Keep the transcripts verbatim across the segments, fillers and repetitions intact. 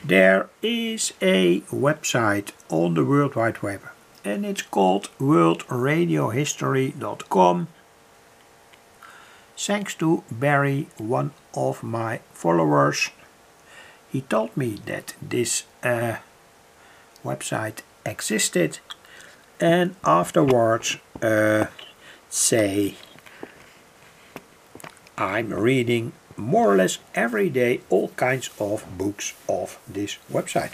There is a website on the World Wide Web and it's called world radio history dot com. Thanks to Barry, one of my followers. He told me that this uh, website existed, and afterwards uh, say I'm reading more or less every day all kinds of books of this website.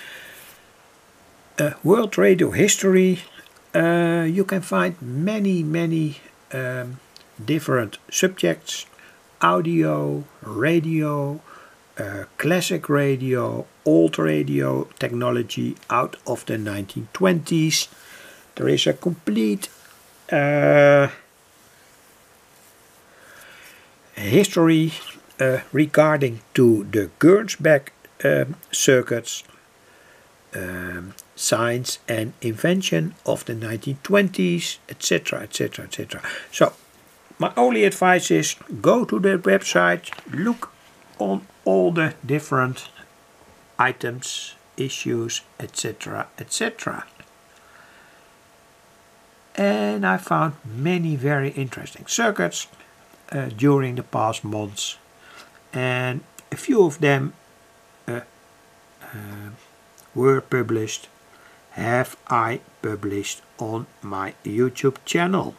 Uh, World Radio History, uh, you can find many many um, different subjects: audio, radio, uh, classic radio, old radio technology out of the nineteen twenties. There is a complete uh, history uh, regarding to the Gernsback um, circuits, um, science and invention of the nineteen twenties, etc, etc, et cetera. So my only advice is go to the website, look on all the different items, issues, etc, et cetera. And I found many very interesting circuits uh, during the past months, and a few of them uh, uh, were published, have I published on my YouTube channel.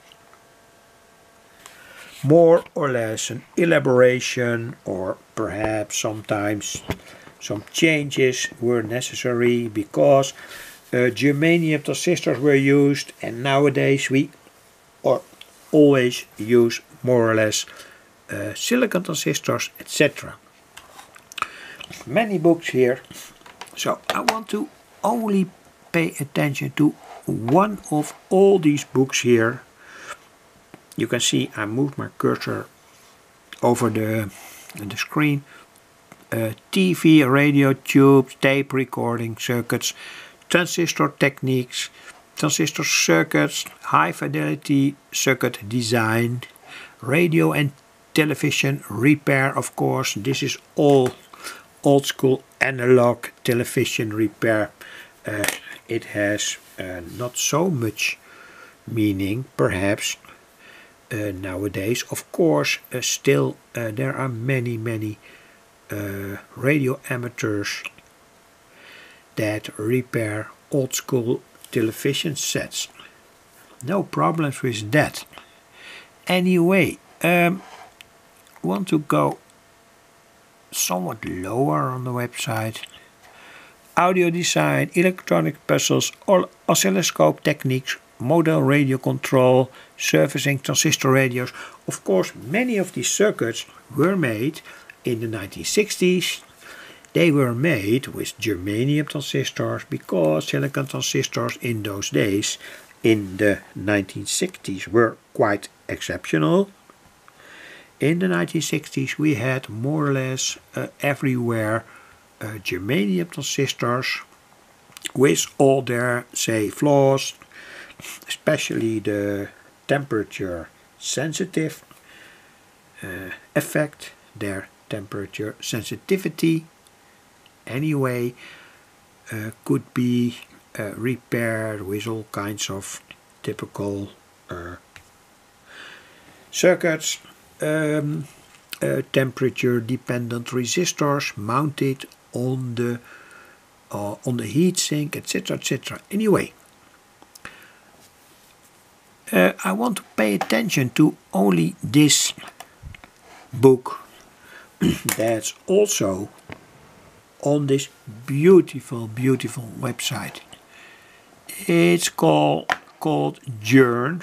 More or less an elaboration, or perhaps sometimes some changes were necessary because uh, germanium transistors were used, and nowadays we or always use more or less uh, silicon transistors, et cetera. Many books here, so I want to only pay attention to one of all these books here. You can see I moved my cursor over the, the screen. Uh, T V, radio tubes, tape recording circuits, transistor techniques, transistor circuits, high fidelity circuit design, radio and television repair, of course. This is all old school analog television repair. Uh, it has uh, not so much meaning perhaps Uh, nowadays. Of course, uh, still uh, there are many many uh, radio amateurs that repair old school television sets. No problems with that. Anyway, um, want to go somewhat lower on the website. Audio design, electronic puzzles, oscilloscope techniques, model radio control, servicing transistor radios. Of course, many of these circuits were made in the nineteen sixties. They were made with germanium transistors because silicon transistors in those days, in the nineteen sixties, were quite exceptional. In the nineteen sixties we had more or less uh, everywhere uh, germanium transistors with all their, say, flaws, especially the temperature sensitive uh, effect, their temperature sensitivity anyway uh, could be uh, repaired with all kinds of typical uh, circuits, um, uh, temperature dependent resistors mounted on the uh, on the heatsink, etc, et cetera. Anyway, Uh, I want to pay attention to only this book that's also on this beautiful, beautiful website. It's called, called Journ.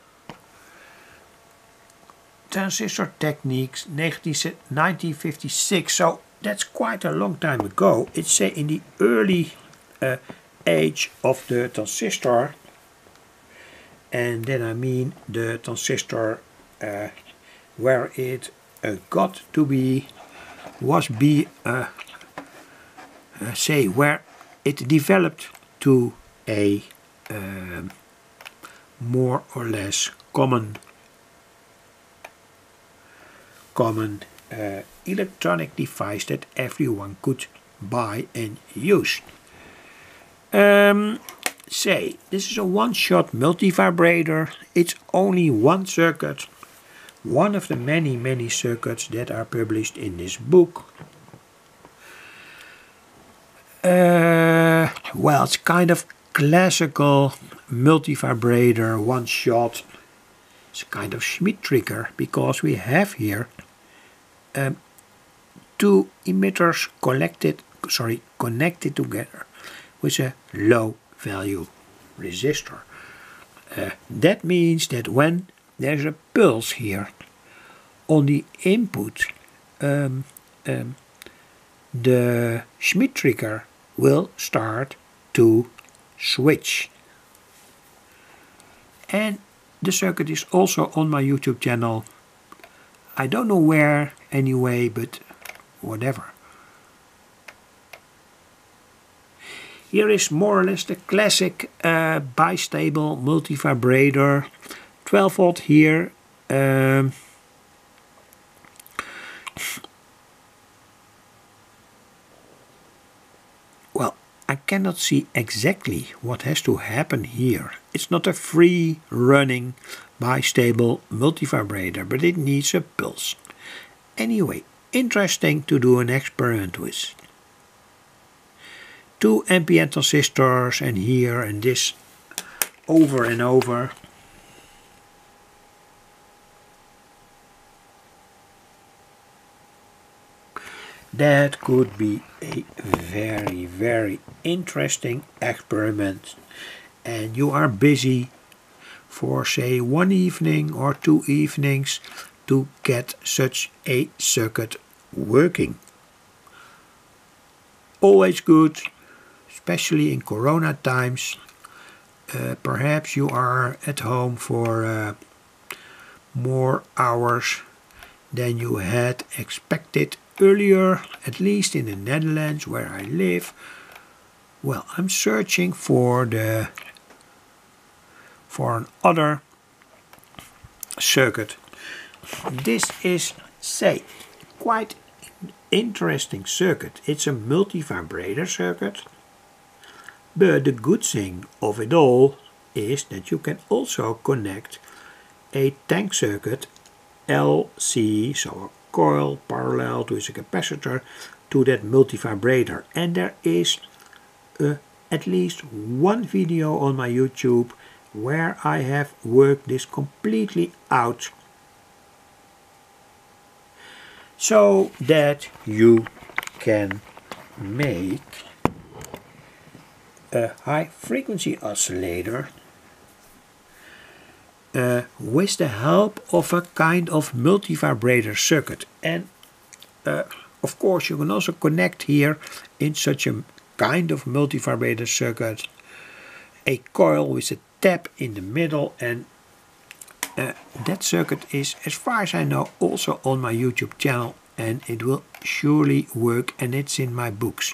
Transistor Techniques, nineteen fifty-six. So that's quite a long time ago. It's say in the early uh, age of the transistor. And then I mean the transistor uh, where it uh, got to be, was be, uh, uh, say, where it developed to a uh, more or less common, common uh, electronic device that everyone could buy and use. Um, say, this is a one-shot multivibrator. It's only one circuit. One of the many, many circuits that are published in this book. Uh, well, it's kind of classical multivibrator, one shot. It's a kind of Schmidt trigger because we have here um, two emitters collected, sorry, connected together with a low value resistor. Uh, that means that when there's a pulse here on the input, um, um, the Schmidt trigger will start to switch. And the circuit is also on my YouTube channel. I don't know where anyway, but whatever. Here is more or less the classic uh, bistable multivibrator. twelve volt here. Um, well, I cannot see exactly what has to happen here. It's not a free running bistable multivibrator, but it needs a pulse. Anyway, interesting to do an experiment with. Two N P N transistors and here and this over and over. That could be a very, very interesting experiment. And you are busy for say one evening or two evenings to get such a circuit working. Always good, especially in Corona times. Uh, perhaps you are at home for uh, more hours than you had expected earlier, at least in the Netherlands where I live. Well, I'm searching for the for another circuit. This is, say, quite interesting circuit. It's a multivibrator circuit, but the good thing of it all is that you can also connect a tank circuit L C, so a coil parallel to a capacitor, to that multivibrator. And there is uh, at least one video on my YouTube where I have worked this completely out, so that you can make a high frequency oscillator uh, with the help of a kind of multivibrator circuit. And uh, of course you can also connect here in such a kind of multivibrator circuit a coil with a tap in the middle, and uh, that circuit is, as far as I know, also on my YouTube channel, and it will surely work, and it's in my books.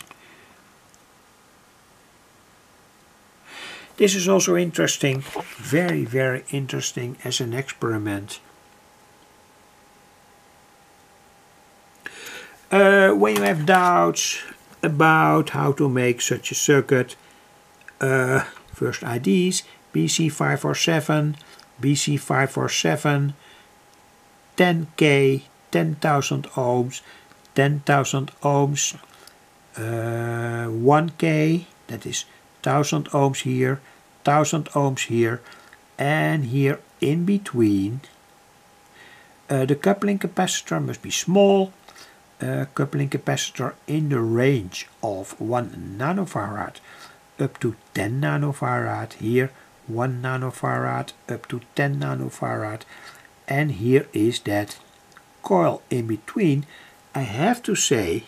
This is also interesting, very very interesting as an experiment. Uh, when you have doubts about how to make such a circuit, uh, first I Ds, B C five four seven, B C five four seven, ten K, ten thousand ohms, ten thousand ohms, uh, one K, that is one thousand ohms here, one thousand ohms here, and here in between uh, the coupling capacitor must be small, uh, coupling capacitor in the range of one nanofarad up to ten nanofarad, here one nanofarad up to ten nanofarad, and here is that coil in between. I have to say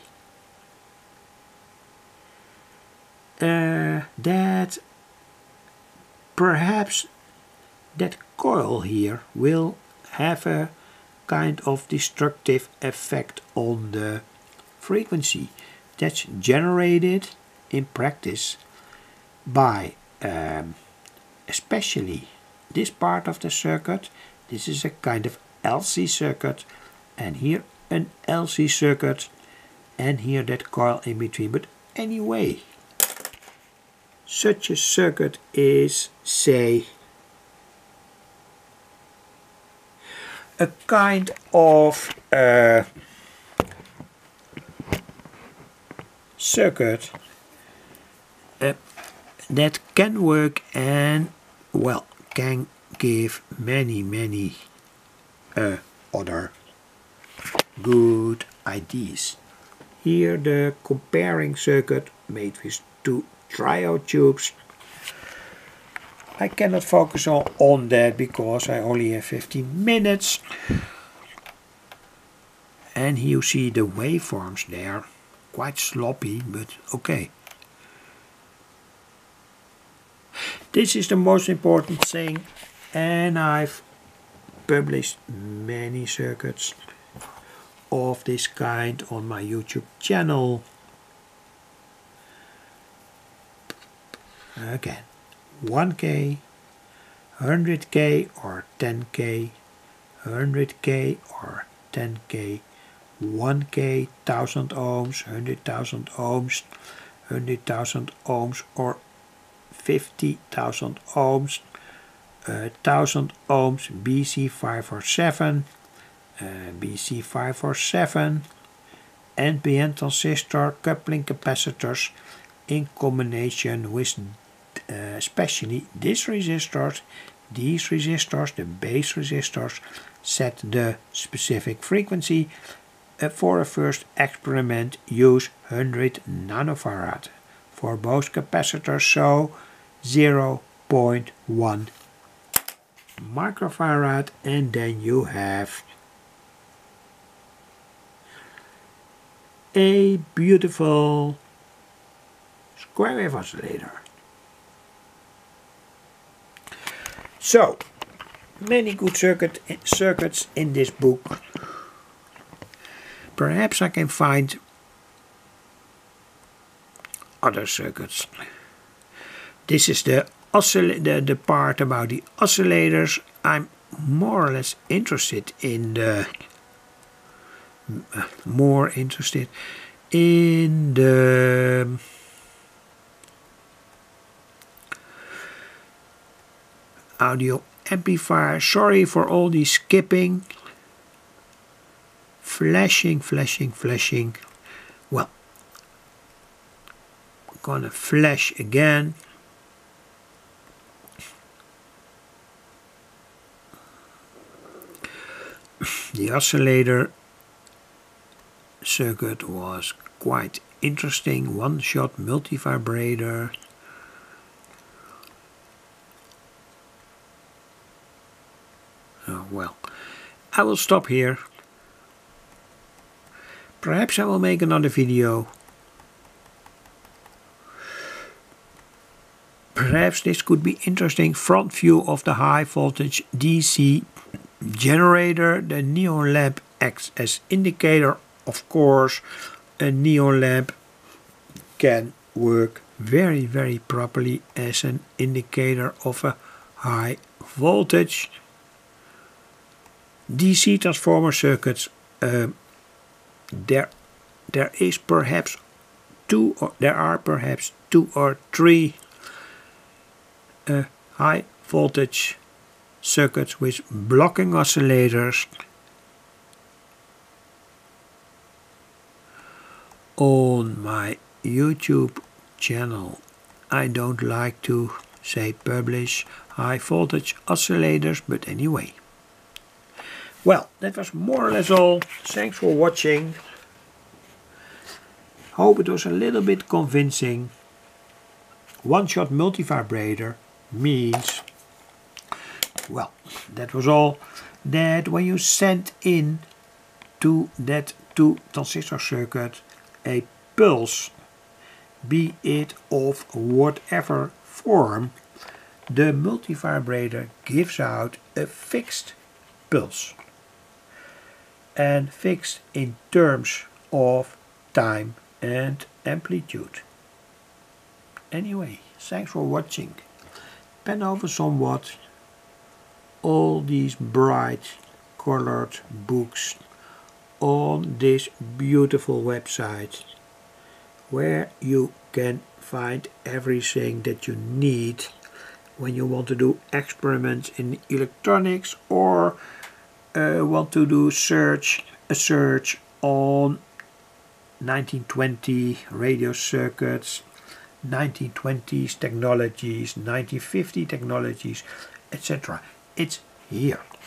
uh, that perhaps that coil here will have a kind of destructive effect on the frequency that's generated in practice by um, especially this part of the circuit. This is a kind of L C circuit, and here an L C circuit, and here that coil in between, but anyway, such a circuit is, say, a kind of uh, circuit uh, that can work and, well, can give many, many uh, other good ideas. Here the comparing circuit made with two triode tubes. I cannot focus on, on that because I only have fifteen minutes. And you see the waveforms there, quite sloppy, but okay. This is the most important thing, and I've published many circuits of this kind on my YouTube channel. Again, one K, one hundred K or ten K, one hundred K or ten K, one K, one thousand ohms, one hundred thousand ohms, one hundred thousand ohms or fifty thousand ohms, uh, one thousand ohms, B C five forty-seven, uh, B C five forty-seven, N P N transistor coupling capacitors in combination with uh, especially these resistors. These resistors, the base resistors, set the specific frequency. Uh, for a first experiment, use one hundred nanofarad for both capacitors, so zero point one microfarad, and then you have a beautiful square wave oscillator. So, many good circuit, circuits in this book. Perhaps I can find other circuits. This is the, the, the part about the oscillators. I'm more or less interested in the uh, more interested in the audio amplifier. Sorry for all the skipping, flashing, flashing, flashing. Well, I'm gonna flash again. The oscillator circuit was quite interesting. One-shot multivibrator. Oh, well, I will stop here. Perhaps I will make another video. Perhaps this could be interesting. Front view of the high voltage D C generator. The neon lamp acts as indicator. Of course, a neon lamp can work very, very properly as an indicator of a high voltage. D C transformer circuits, uh, there, there is perhaps two, or there are perhaps two or three uh, high voltage circuits with blocking oscillators. On my YouTube channel, I don't like to say publish high voltage oscillators, but anyway. Well, that was more or less all. Thanks for watching. Hope it was a little bit convincing. One-shot multivibrator means, well, that was all. That when you send in to that two transistor circuit a pulse, be it of whatever form, the multivibrator gives out a fixed pulse. And fixed in terms of time and amplitude. Anyway, thanks for watching. Pen over somewhat all these bright colored books on this beautiful website where you can find everything that you need when you want to do experiments in electronics, or uh, want to do search a search on nineteen twenty radio circuits, nineteen twenties technologies, nineteen fifty technologies, et cetera. It's here.